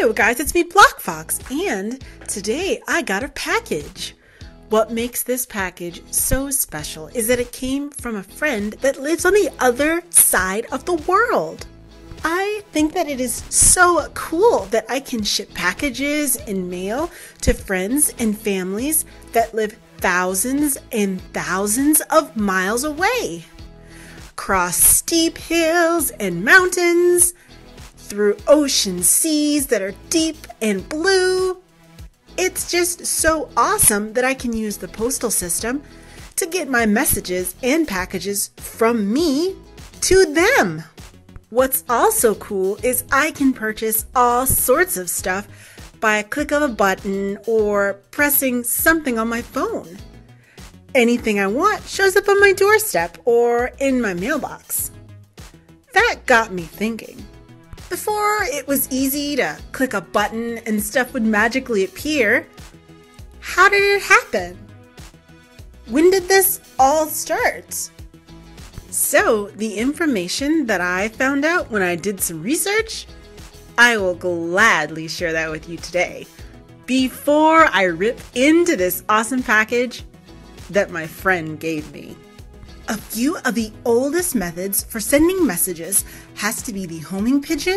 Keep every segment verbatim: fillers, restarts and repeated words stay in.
Hello guys, it's me BlockFox, and today I got a package. What makes this package so special is that it came from a friend that lives on the other side of the world. I think that it is so cool that I can ship packages and mail to friends and families that live thousands and thousands of miles away. Across steep hills and mountains, through ocean seas that are deep and blue. It's just so awesome that I can use the postal system to get my messages and packages from me to them. What's also cool is I can purchase all sorts of stuff by a click of a button or pressing something on my phone. Anything I want shows up on my doorstep or in my mailbox. That got me thinking. Before it was easy to click a button and stuff would magically appear, how did it happen? When did this all start? So, the information that I found out when I did some research, I will gladly share that with you today, before I rip into this awesome package that my friend gave me. A few of the oldest methods for sending messages has to be the homing pigeon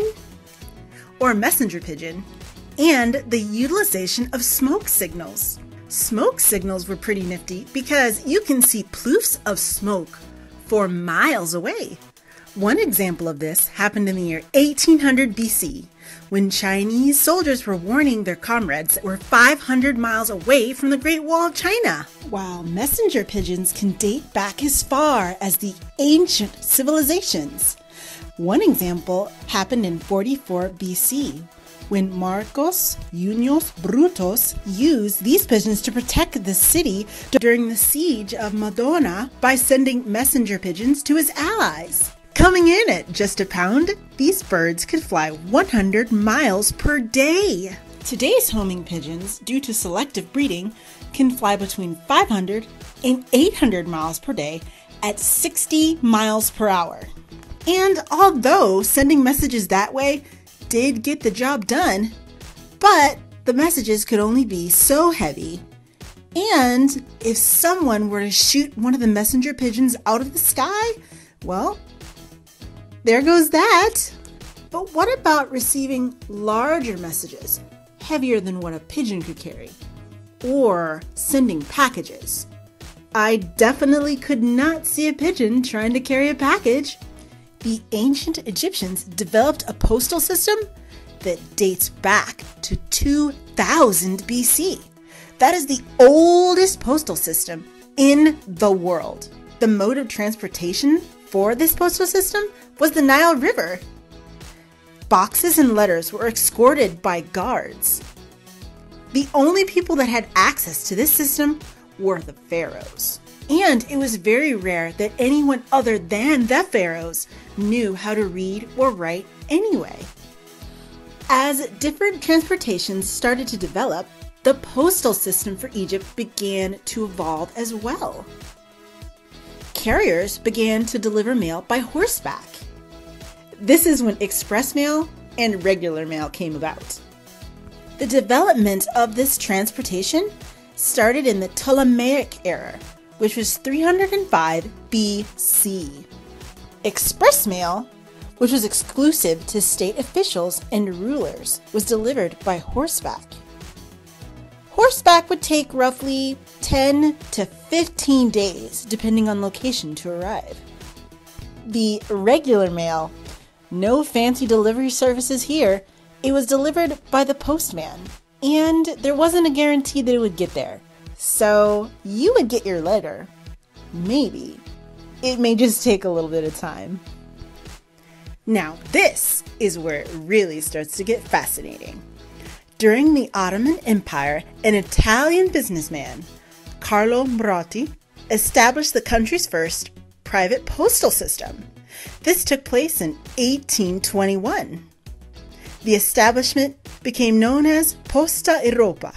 or messenger pigeon and the utilization of smoke signals. Smoke signals were pretty nifty because you can see ploofs of smoke for miles away. One example of this happened in the year eighteen hundred B C when Chinese soldiers were warning their comrades that were five hundred miles away from the Great Wall of China. While messenger pigeons can date back as far as the ancient civilizations. One example happened in forty-four B C when Marcos Junius Brutus used these pigeons to protect the city during the siege of Modena by sending messenger pigeons to his allies. Coming in at just a pound, these birds could fly one hundred miles per day. Today's homing pigeons, due to selective breeding, can fly between five hundred and eight hundred miles per day at sixty miles per hour. And although sending messages that way did get the job done, but the messages could only be so heavy. And if someone were to shoot one of the messenger pigeons out of the sky, well, there goes that. But what about receiving larger messages, heavier than what a pigeon could carry? Or sending packages? I definitely could not see a pigeon trying to carry a package. The ancient Egyptians developed a postal system that dates back to two thousand B C. That is the oldest postal system in the world. The mode of transportation for this postal system was the Nile River. Boxes and letters were escorted by guards. The only people that had access to this system were the pharaohs. And it was very rare that anyone other than the pharaohs knew how to read or write anyway. As different transportations started to develop, the postal system for Egypt began to evolve as well. Carriers began to deliver mail by horseback. This is when express mail and regular mail came about. The development of this transportation started in the Ptolemaic era, which was three hundred five B C. Express mail, which was exclusive to state officials and rulers, was delivered by horseback. Horseback would take roughly ten to fifteen days, depending on location, to arrive. The regular mail, no fancy delivery services here, it was delivered by the postman, and there wasn't a guarantee that it would get there. So you would get your letter. Maybe. It may just take a little bit of time. Now this is where it really starts to get fascinating. During the Ottoman Empire, an Italian businessman, Carlo Marotti, established the country's first private postal system. This took place in eighteen twenty-one. The establishment became known as Posta Europa.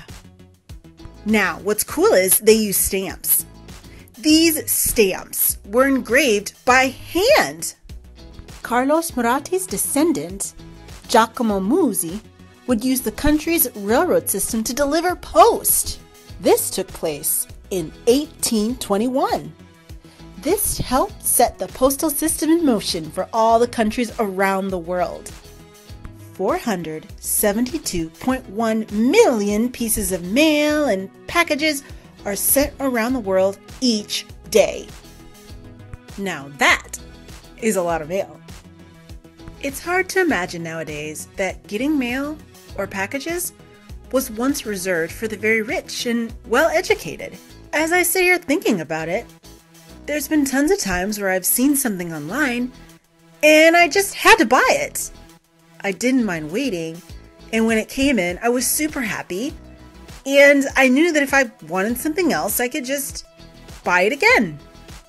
Now, what's cool is they use stamps. These stamps were engraved by hand. Carlos Maratti's descendant, Giacomo Muzzi, would use the country's railroad system to deliver post. This took place in eighteen twenty-one. This helped set the postal system in motion for all the countries around the world. four hundred seventy-two point one million pieces of mail and packages are sent around the world each day. Now that is a lot of mail. It's hard to imagine nowadays that getting mail or packages was once reserved for the very rich and well-educated. As I sit here thinking about it, there's been tons of times where I've seen something online and I just had to buy it. I didn't mind waiting, and when it came in, I was super happy, and I knew that if I wanted something else, I could just buy it again.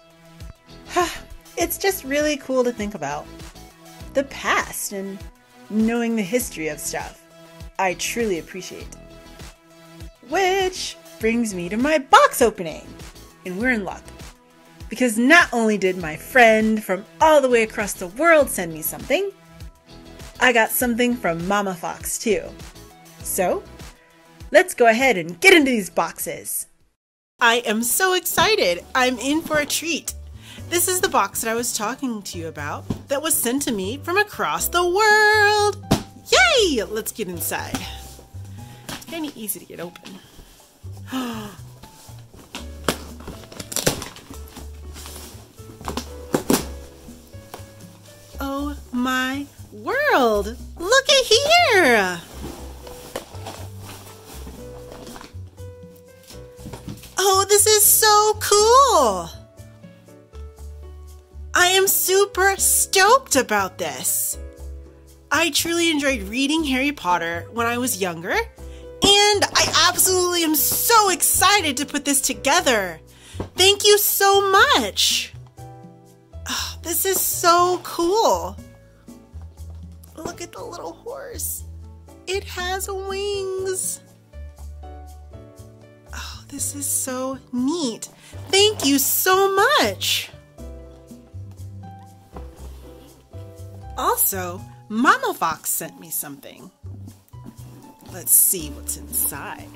It's just really cool to think about the past and knowing the history of stuff. I truly appreciate. Which brings me to my box opening, and we're in luck. Because not only did my friend from all the way across the world send me something, I got something from Mama Fox too. So, let's go ahead and get into these boxes. I am so excited! I'm in for a treat. This is the box that I was talking to you about that was sent to me from across the world. Yay! Let's get inside. It's kind of easy to get open. Oh my world! Look at here! Oh, this is so cool! I am super stoked about this. I truly enjoyed reading Harry Potter when I was younger, and I absolutely am so excited to put this together. Thank you so much. Oh, this is so cool. Look at the little horse. It has wings. Oh, this is so neat. Thank you so much. Also, Mama Fox sent me something. Let's see what's inside.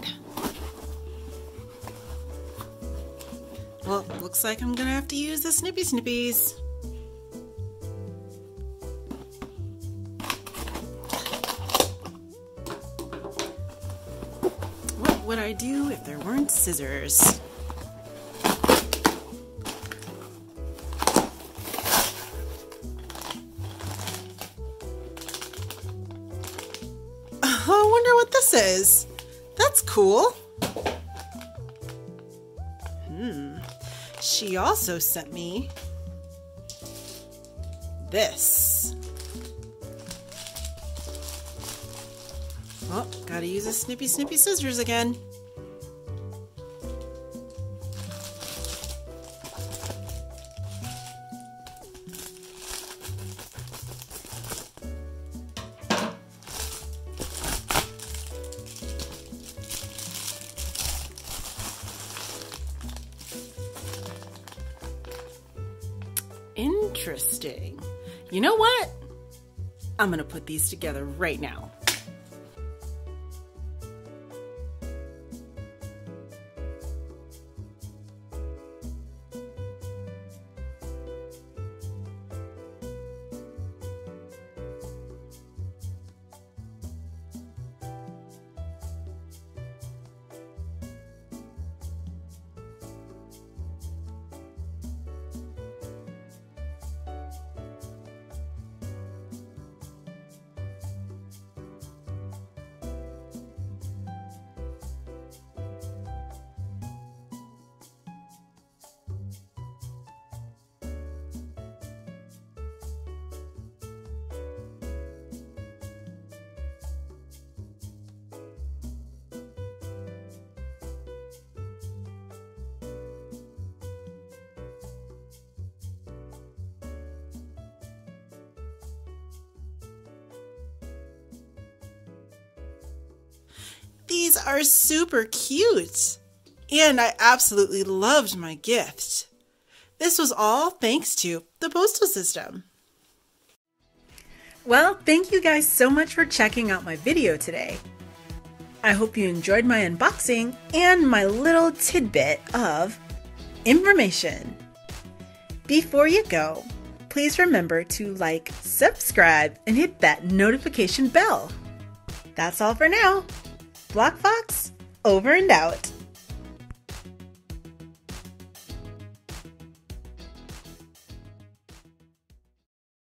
Well, looks like I'm gonna have to use the Snippy Snippies. What would I do if there weren't scissors? I wonder what this is. That's cool. Hmm. She also sent me this. Oh, gotta use a snippy snippy scissors again. Interesting. You know what? I'm gonna put these together right now. These are super cute, and I absolutely loved my gift. This was all thanks to the postal system. Well, thank you guys so much for checking out my video today. I hope you enjoyed my unboxing and my little tidbit of information. Before you go, please remember to like, subscribe, and hit that notification bell. That's all for now. BlockFox, over and out.